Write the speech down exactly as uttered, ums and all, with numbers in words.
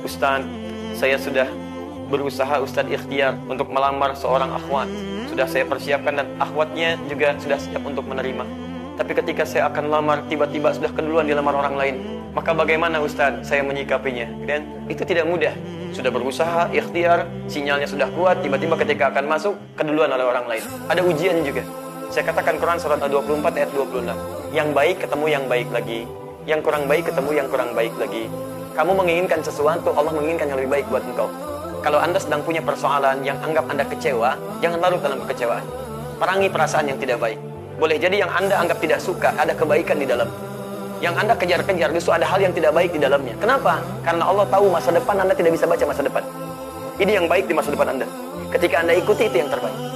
Ustaz, saya sudah berusaha Ustaz ikhtiar untuk melamar seorang akhwat. Sudah saya persiapkan dan akhwatnya juga sudah siap untuk menerima. Tapi ketika saya akan lamar, tiba-tiba sudah keduluan dilamar orang lain. Maka bagaimana Ustaz saya menyikapinya? Dan itu tidak mudah. Sudah berusaha, ikhtiar, sinyalnya sudah kuat, tiba-tiba ketika akan masuk, keduluan oleh orang lain. Ada ujian juga. Saya katakan Quran surat dua puluh empat ayat dua puluh enam. Yang baik ketemu yang baik lagi. Yang kurang baik ketemu yang kurang baik lagi. Kamu menginginkan sesuatu, Allah menginginkan yang lebih baik buat engkau. Kalau Anda sedang punya persoalan yang anggap Anda kecewa, jangan larut dalam kekecewaan. Perangi perasaan yang tidak baik. Boleh jadi yang Anda anggap tidak suka, ada kebaikan di dalam. Yang Anda kejar-kejar, justru ada hal yang tidak baik di dalamnya. Kenapa? Karena Allah tahu masa depan Anda tidak bisa baca masa depan. Ini yang baik di masa depan Anda. Ketika Anda ikuti, itu yang terbaik.